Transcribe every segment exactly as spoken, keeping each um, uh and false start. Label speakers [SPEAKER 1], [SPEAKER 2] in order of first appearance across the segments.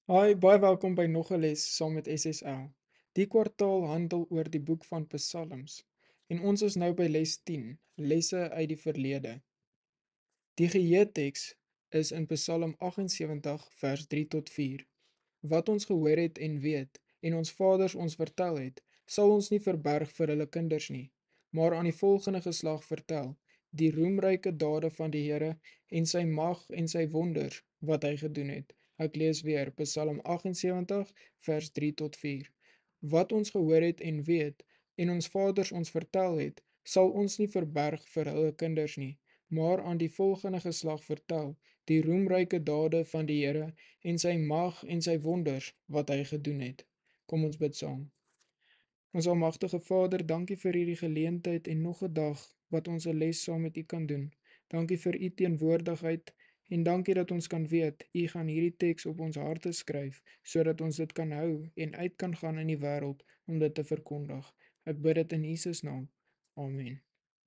[SPEAKER 1] Hi, baie welkom by nog 'n les saam met S S L. Die kwartaal handel oor die boek van Psalms en ons is nou by les tien, lesse uit die verlede. Die geheeteks is in Psalm agt en sewenttig vers drie tot vier. Wat ons gehoor het en weet en ons vaders ons vertel het, sal ons nie verberg vir hulle kinders nie, maar aan die volgende geslag vertel, die roemryke dade van die Here en sy mag en sy wonders wat hy gedoen het. Ek lees weer Psalm agt en sewenttig vers drie tot vier. Wat ons gehoor het en weet en ons vaders ons vertel het, sal ons nie verberg vir hulle kinders nie, maar aan die volgende geslag vertel, die roemryke dade van die Here en sy mag en sy wonders wat hy gedoen het. Kom ons bid saam. Ons almagtige Vader, dankie vir hierdie geleentheid en nog 'n dag wat ons 'n les saam met U kan doen. Dankie vir U teenwoordigheid en dankie dat ons kan weet U gaan hierdie teks op ons harte skryf sodat ons dit kan hou en uit kan gaan in die wêreld om dit te verkondig. Ek bid dit in Jesus naam. Amen.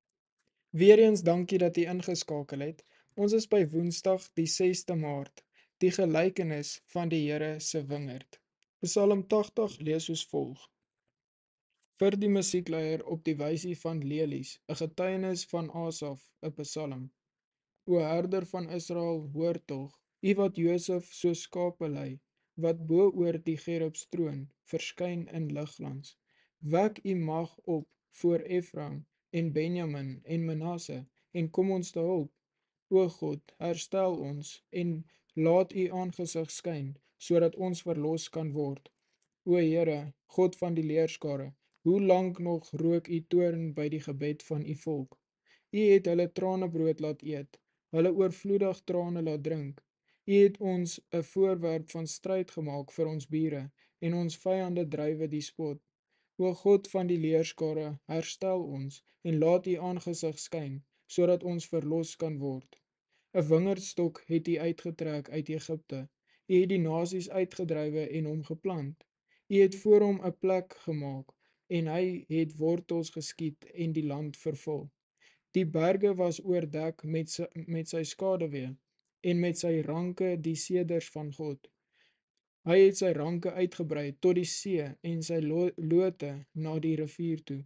[SPEAKER 1] Weereens dankie dat U ingeskakel het. Ons is by Woensdag die sesde Maart, die gelykenis van die Here se wingerd. Psalm tagtig lees soos volg: Vir die musiekleier op die wysie van lelies, 'n getuienis van Asaf, 'n psalm. O herder van Israel, hoor tog, U wat Josef so skape lei, wat bo oor die gerubs troon, verskyn in ligglans. Wek U mag op voor Efraim en Benjamin en Manasse en kom ons te hulp. O God, herstel ons en laat U aangesig skyn, sodat ons verlos kan word. O Here, God van die leerskare, hoe lank nog rook U toorn by die gebed van U volk? U het hulle tranebrood laat eet, hulle oorvloedig trane laat drink. U het ons 'n voorwerp van stryd gemaak vir ons bure en ons vyande drywe die spot. O God van die leerskare, herstel ons en laat U aangesig skyn, sodat ons verlos kan word. 'n Wingerdstok het U uitgetrek uit Egipte. U het die nasies uitgedrywe en hom geplant. U het voor hom 'n plek gemaak en hy het wortels geskiet en die land vervul. Die berge was oordek met sy, met sy skaduwee en met sy ranke die seders van God. Hy het sy ranke uitgebrei tot die see en sy lo lote na die rivier toe.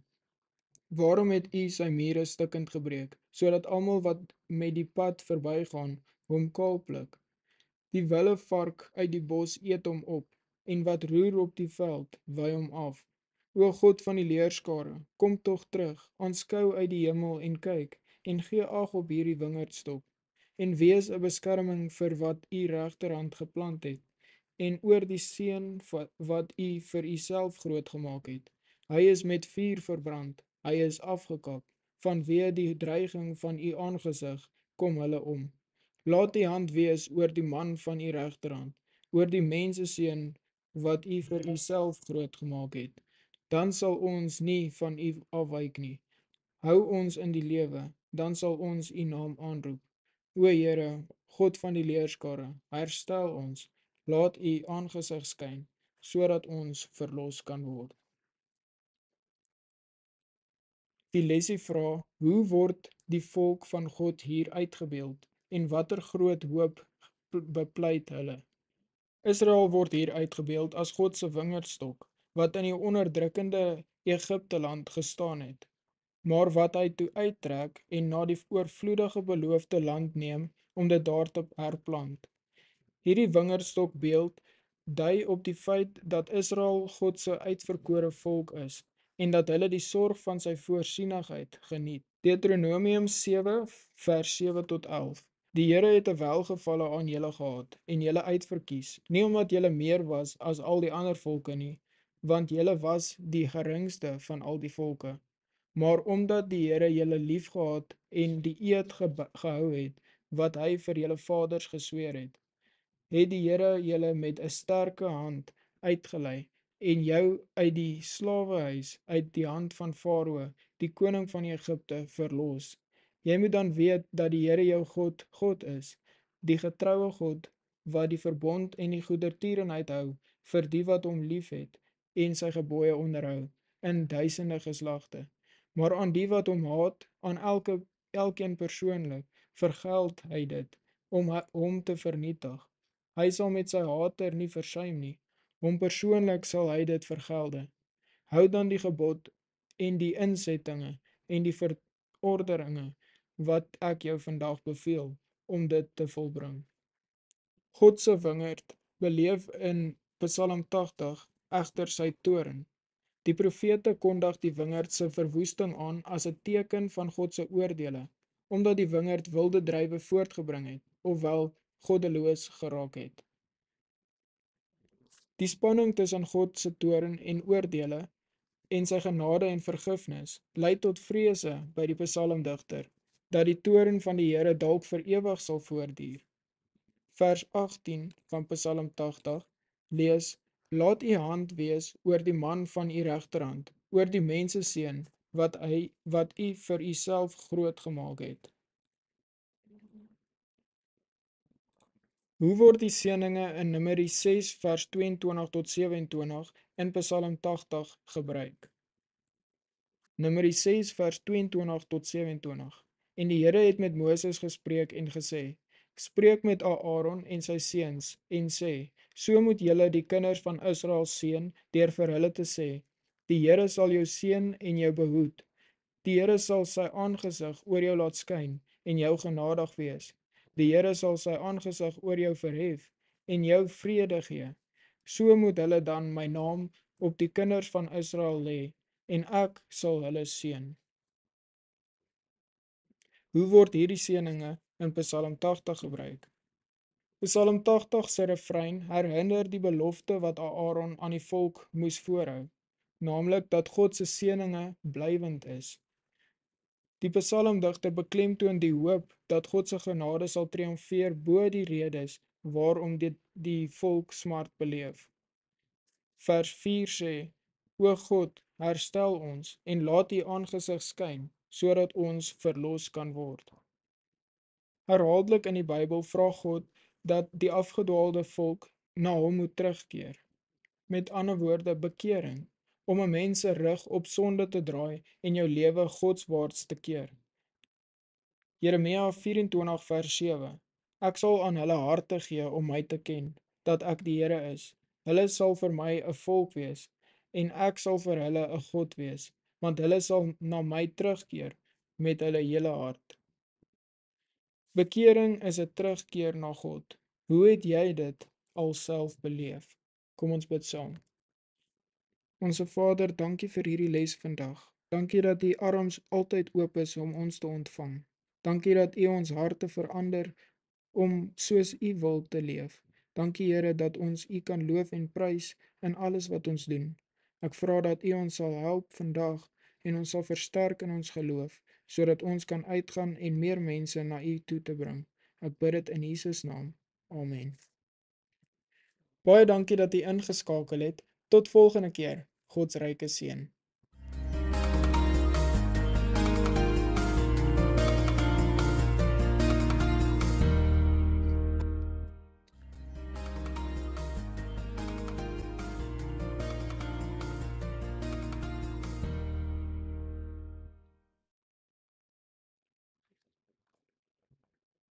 [SPEAKER 1] Waarom het U sy mure stukkend gebreek, sodat almal wat met die pad verbygaan hom kaal pluk? Die wilde vark uit die bos eet hom op, en wat roer op die veld, wy hom af. O God van die leerskare, kom tog terug, aanskou uit die hemel en kyk, en gee ag op hierdie wingerdstok, en wees 'n beskerming vir wat U regterhand geplant het, en oor die seun wat U vir Uself groot gemaak het. Hy is met vuur verbrand, hy is afgekap, vanweë die dreiging van U aangesig, kom hulle om. Laat die hand wees oor die man van U regterhand, oor die menseseun wat U vir Uself groot gemaak het. Dan sal ons nie van U afwyk nie. Hou ons in die lewe, dan sal ons U naam aanroep. O Here, God van die leerskare, herstel ons, laat U aangesig skyn, sodat ons verlos kan word. Die lesie vra, hoe word die volk van God hier uitgebeeld en watter groot hoop bepleit hulle? Israel word hier uitgebeeld as God se wingerdstok, wat in die onderdrukkende Egipteland gestaan het, maar wat hy toe uittrek en na die oorvloedige beloofde land neem om dit daar te herplant. Hierdie wingerdstok beeld dui op die feit dat Israel God se uitverkore volk is en dat hulle die sorg van sy voorsienigheid geniet. Deuteronomium sewe vers sewe tot elf. Die Here het 'n welgevalle aan julle gehad en julle uitverkies, nie omdat julle meer was as al die ander volke nie, want julle was die geringste van al die volke, maar omdat die Here julle liefgehad en die eed ge gehou het, wat hy vir julle vaders gesweer het, het die Here julle met 'n sterke hand uitgelei en jou uit die slawehuis, uit die hand van Verw, die koning van Egipte, verlos. Jy moet dan weet dat die Here jou God, God is, die getroue God, wat die verbond en die goedertierenheid hou vir die wat hom lief het en sy gebooie onderhou, in duisende geslagte. Maar aan die wat hom haat, aan elke, elkeen persoonlik, vergeld hy dit, om hom te vernietig. Hy sal met sy hater nie versuim nie. Hom persoonlik sal hy dit vergelde. Hou dan die gebod en die insettinge en die verorderinge wat ek jou vandag beveel, om dit te volbring. God se wingerd beleef in Psalm tagtig egter sy toorn. Die profete kondig die wingerd se verwoesting aan as 'n teken van God se oordeele, omdat die wingerd wilde drywe voortgebring het, ofwel goddeloos geraak het. Die spanning tussen God se toorn en oordeele en sy genade en vergifnis lei tot vrese by die psalmdigter, dat die toorn van die Here dalk vir ewig sal voortduur. Vers agttien van Psalm tagtig lees: Laat u hand wees oor die man van u regterhand, oor die menseseun wat hy wat u vir uself groot gemaak het. Hoe word die seëninge in Numeri ses vers tweeëntwintig tot sewe-en-twintig in Psalm tagtig gebruik? Numeri ses vers tweeëntwintig tot sewe-en-twintig. En die Here het met Moses gespreek en gesê: Spreek met Aaron en sy seuns en sê: So moet julle die kinders van Israel seën deur vir hulle te sê: Die Here sal jou seën en jou behoed. Die Here sal sy aangesig oor jou laat skyn en jou genadig wees. Die Here sal sy aangesig oor jou verhef en jou vrede gee. So moet hulle dan my naam op die kinders van Israel lê en ek sal hulle seën. Hoe word hierdie seëninge in Psalm tagtig gebruik? Psalm tagtig se refrein herinner die belofte wat Aaron aan die volk moes voorhou, naamlik dat God se seëninge blywend is. Die psalmdigter beklemtoon die hoop dat God se genade sal triomfeer bo die redes waarom dit die volk smart beleef. Vers vier sê: O God, herstel ons en laat u aangesig skyn, sodat ons verlos kan word. Herhaaldelik in die Bybel vra God dat die afgedwaalde volk na hom moet terugkeer. Met ander woorde, bekering, om 'n mens se rug op sonde te draai en jou lewe godswaarts te keer. Jeremia vyf-en-twintig vers sewe. Ek sal aan hulle harte gee om my te ken, dat ek die Here is. Hulle sal vir my 'n volk wees, en ek sal vir hulle 'n God wees, want hulle sal na my terugkeer met hulle hele hart. Bekering is 'n terugkeer na God. Hoe het jy dit alself beleef? Kom ons bid saam. Onse Vader, dankie vir hierdie les vandag. Dankie dat u arms altyd oop is om ons te ontvang. Dankie dat u ons harte verander om soos u wil te leef. Dankie Here dat ons u kan loof en prys in alles wat ons doen. Ek vra dat u ons sal help vandag en ons sal versterk in ons geloof, sodat ons kan uitgaan en meer mense na u toe te bring. Ek bid dit in Jesus naam. Amen. Baie dankie dat u ingeskakel het. Tot volgende keer. Godsryke seën.